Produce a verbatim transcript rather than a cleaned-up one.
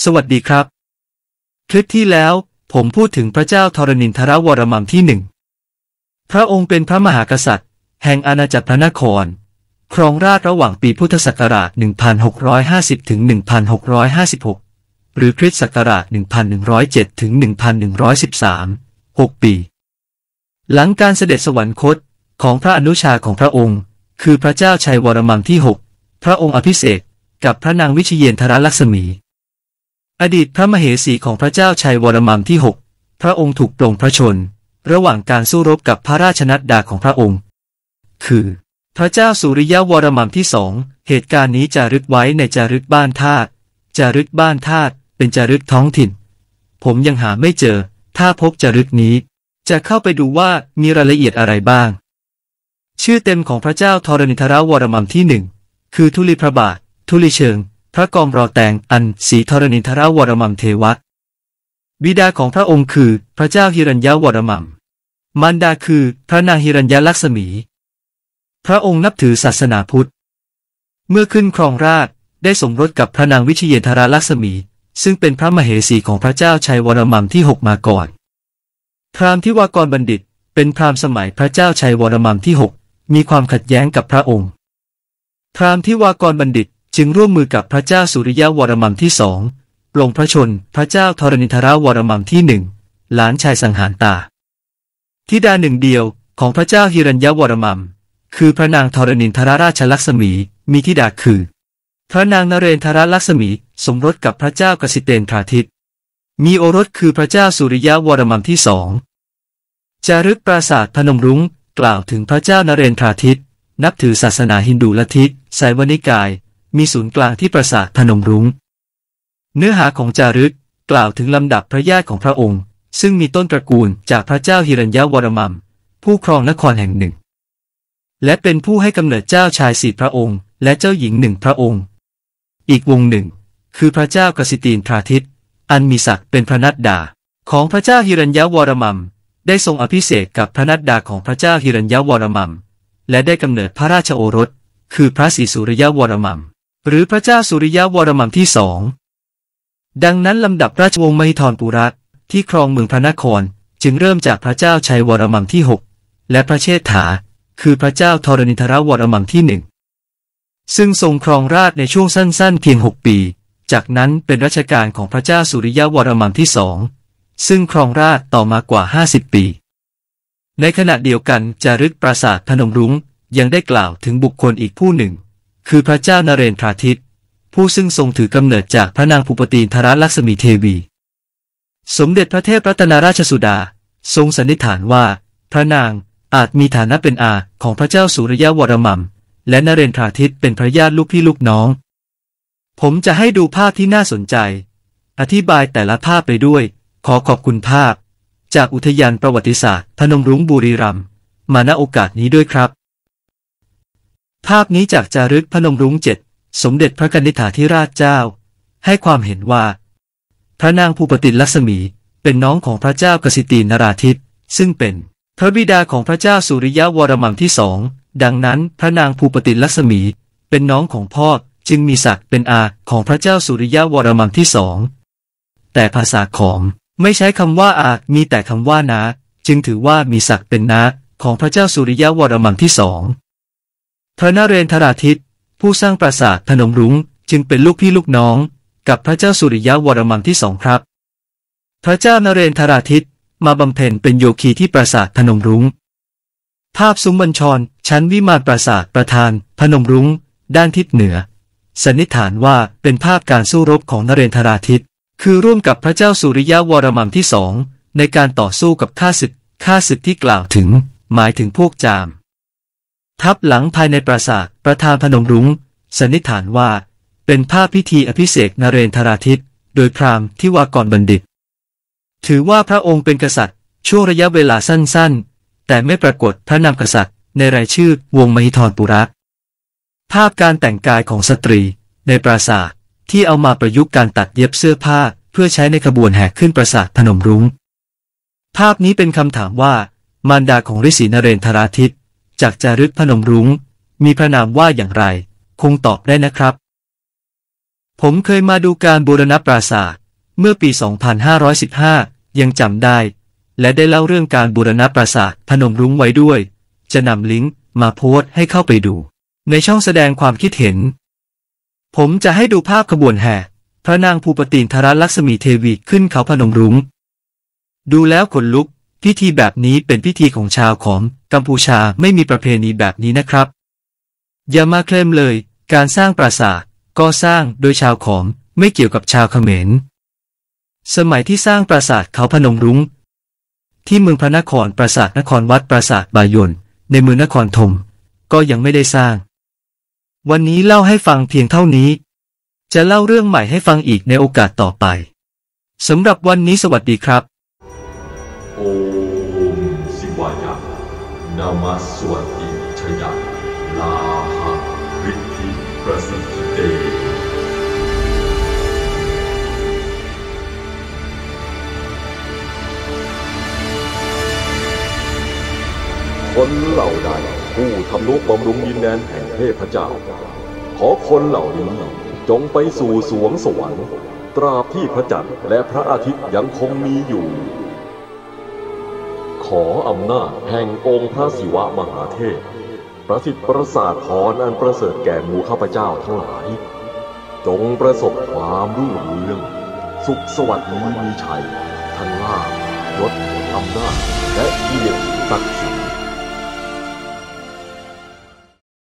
สวัสดีครับคลิปที่แล้วผมพูดถึงพระเจ้าธรณินทรวรมันที่หนึ่งพระองค์เป็นพระมหากษัตริย์แห่งอาณาจักรพระนครครองราชย์ระหว่างปีพุทธศักราช หนึ่งพันหกร้อยห้าสิบ ถึง หนึ่งพันหกร้อยห้าสิบหก หรือคริสต์ศักราช หนึ่งพันหนึ่งร้อยเจ็ด ถึง หนึ่งพันหนึ่งร้อยสิบสาม หก ปี หลังการเสด็จสวรรคตของพระอนุชาของพระองค์คือพระเจ้าชัยวรมันที่ หก พระองค์อภิเษกกับพระนางวิเชียรธรลักษมีอดีตพระมเหสีของพระเจ้าชัยวรมันที่ หก พระองค์ถูกปลงพระชนระหว่างการสู้รบกับพระราชนัดดาของพระองค์คือพระเจ้าสุริยวรมันที่สองเหตุการณ์นี้จารึกไว้ในจารึกบ้านธาตุจารึกบ้านธาตุเป็นจารึกท้องถิ่นผมยังหาไม่เจอถ้าพบจารึกนี้จะเข้าไปดูว่ามีรายละเอียดอะไรบ้างชื่อเต็มของพระเจ้าธรณินทรวรมันที่หนึ่งคือธุลีพระบาทธุลีเชิงพระกองรอแตงอันศรีธรณินทรวรมันเทวะบิดาของพระองค์คือพระเจ้าหิรัญยวรมันมารดาคือพระนางหิรัญยลักษมีพระองค์นับถือศาสนาพุทธเมื่อขึ้นครองราชย์ได้สมรสกับพระนางวิเชียรธรลักษมีซึ่งเป็นพระมเหสีของพระเจ้าชัยวรมันที่หกมาก่อนพราหมณ์ทิวากรบัณฑิตเป็นพราหมณ์สมัยพระเจ้าชัยวรมันที่หกมีความขัดแย้งกับพระองค์พราหมณ์ทิวากรบัณฑิตจึงร่วมมือกับพระเจ้าสุริยวรมันที่สองปลงพระชนพระเจ้าธรณินทรวรมันที่หนึ่งหลานชายสังหารตาธิดาหนึ่งเดียวของพระเจ้าหิรัญยวรมันคือพระนางธรณินทรราชลักษมีมีธิดาคือพระนางนเรนทรลักษมีสมรสกับพระเจ้ากสิเตนทราทิตมีโอรสคือพระเจ้าสุริยวรมันที่สองจารึกปราสาทพนมรุ้งกล่าวถึงพระเจ้านเรนทราทิตนับถือศาสนาฮินดูลัทธิไสยวนิกายมีศูนย์กลางที่ปราสาทพนมรุ้งเนื้อหาของจารึกกล่าวถึงลำดับพระญาติของพระองค์ซึ่งมีต้นตระกูลจากพระเจ้าหิรัญยวรมันผู้ครองนครแห่งหนึ่งและเป็นผู้ให้กำเนิดเจ้าชายสี่พระองค์และเจ้าหญิงหนึ่งพระองค์อีกวงหนึ่งคือพระเจ้ากสิตีนทราทิตอันมีศักดิ์เป็นพระนัดดาของพระเจ้าหิรัญยวรมันได้ทรงอภิเษกกับพระนัดดาของพระเจ้าหิรัญยวรมันและได้กำเนิดพระราชโอรสคือพระศรีสุริยวรมันหรือพระเจ้าสุริยวรมันที่สองดังนั้นลำดับราชวงศ์มหิธรปุระที่ครองเมืองพระนครจึงเริ่มจากพระเจ้าชัยวรมันที่หกและพระเชษฐาคือพระเจ้าธรณินทรวรมันที่หนึ่งซึ่งทรงครองราชย์ในช่วงสั้นๆเพียงหกปีจากนั้นเป็นรัชกาลของพระเจ้าสุริยวรมันที่สองซึ่งครองราชย์ต่อมากว่าห้าสิบปีในขณะเดียวกันจารึกปราสาทพนมรุ้งยังได้กล่าวถึงบุคคลอีกผู้หนึ่งคือพระเจ้านเรนทราทิตผู้ซึ่งทรงถือกำเนิดจากพระนางภูปตีนทรลักษมีเทวีสมเด็จพระเทพรัตนราชสุดาทรงสันนิษฐานว่าพระนางอาจมีฐานะเป็นอาของพระเจ้าสุริยวรมันและนเรนทราทิตเป็นพระญาติลูกพี่ลูกน้องผมจะให้ดูภาพที่น่าสนใจอธิบายแต่ละภาพไปด้วยขอขอบคุณภาพจากอุทยานประวัติศาสตร์พนมรุ้งบุรีรัมย์มาณโอกาสนี้ด้วยครับภาพนี้จากจารึกพนมรุ้งเจ็ดสมเด็จพระกนิษฐาธิราชเจ้าให้ความเห็นว่าพระนางภูปตินลักษมีเป็นน้องของพระเจ้ากสิตีนนราธิปซึ่งเป็นพระบิดาของพระเจ้าสุริยวรมันที่สองดังนั้นพระนางภูปตินลักษมีเป็นน้องของพ่อจึงมีศักดิ์เป็นอาของพระเจ้าสุริยวรมันที่สองแต่ภาษาขอมไม่ใช้คำว่าอามีแต่คำว่าน้าจึงถือว่ามีศักดิ์เป็นน้าของพระเจ้าสุริยวรมันที่สองพระนเรนทราทิตผู้สร้างปราสาทพนมรุ้งจึงเป็นลูกพี่ลูกน้องกับพระเจ้าสุริยวรมันที่สองครับพระเจ้านเรนทราทิตมาบำเพ็ญเป็นโยคีที่ปราสาทพนมรุ้งภาพซุ้มบัญชรชั้นวิมานปราสาทประธานพนมรุ้งด้านทิศเหนือสันนิษฐานว่าเป็นภาพการสู้รบของนเรนทราทิตคือร่วมกับพระเจ้าสุริยวรมันที่สองในการต่อสู้กับข้าศึกข้าศึกที่กล่าวถึงหมายถึงพวกจามทับหลังภายในปราสาทประธานพนมรุ้งสันนิษฐานว่าเป็นภาพพิธีอภิเษกนเรนทราทิตโดยพราหมณ์ทิวากรบัณฑิตถือว่าพระองค์เป็นกษัตริย์ช่วงระยะเวลาสั้นๆแต่ไม่ปรากฏพระนามกษัตริย์ในรายชื่อวงศ์มหิธรปุระภาพการแต่งกายของสตรีในปราสาทที่เอามาประยุกต์การตัดเย็บเสื้อผ้าเพื่อใช้ในขบวนแห่ขึ้นปราสาทพนมรุ้งภาพนี้เป็นคำถามว่ามารดาของฤาษีนเรนทราทิตจากจารึกพนมรุ้งมีพระนามว่าอย่างไรคงตอบได้นะครับผมเคยมาดูการบูรณะปราสาทเมื่อปี สองพันห้าร้อยสิบห้า ยังจำได้ และได้เล่าเรื่องการบูรณะปราสาทพนมรุ้งไว้ด้วย จะนำลิงก์มาโพสต์ให้เข้าไปดู ในช่องแสดงความคิดเห็น ผมจะให้ดูภาพขบวนแห่พระนางภูปตินทรลักษมีเทวีขึ้นเขาพนมรุ้ง ดูแล้วขนลุก พิธีแบบนี้เป็นพิธีของชาวขอมกัมพูชาไม่มีประเพณีแบบนี้นะครับ อย่ามาเคลมเลย การสร้างปราสาทก็สร้างโดยชาวขอมไม่เกี่ยวกับชาวเขมร สมัยที่สร้างปราสาทเขาพนมรุ้งที่เมืองพระนครปราสาทนครวัดปราสาทบายนในเมืองนครธมก็ยังไม่ได้สร้าง วันนี้เล่าให้ฟังเพียงเท่านี้ จะเล่าเรื่องใหม่ให้ฟังอีกในโอกาสต่อไปสำหรับวันนี้สวัสดีครับโอมสิวายะนามัสสวติชยะลาภะฤทธิประสิทธิเตคนเหล่าใดผู้ทำนุบำรุงดินแดนแห่งเทพเจ้าขอคนเหล่านี้จงไปสู่สวงสวรรค์ตราบที่พระจันทร์และพระอาทิตย์ยังคงมีอยู่ขออำนาจแห่งองค์พระศิวะมหาเทพประสิทธิ์ประสาทพรอันประเสริฐแก่หมู่ข้าพเจ้าทั้งหลายจงประสบความรุ่งเรืองสุขสวัสดิ์มีชัยทั้งลาภยศอำนาจและเกียรติศักดิ์ศรี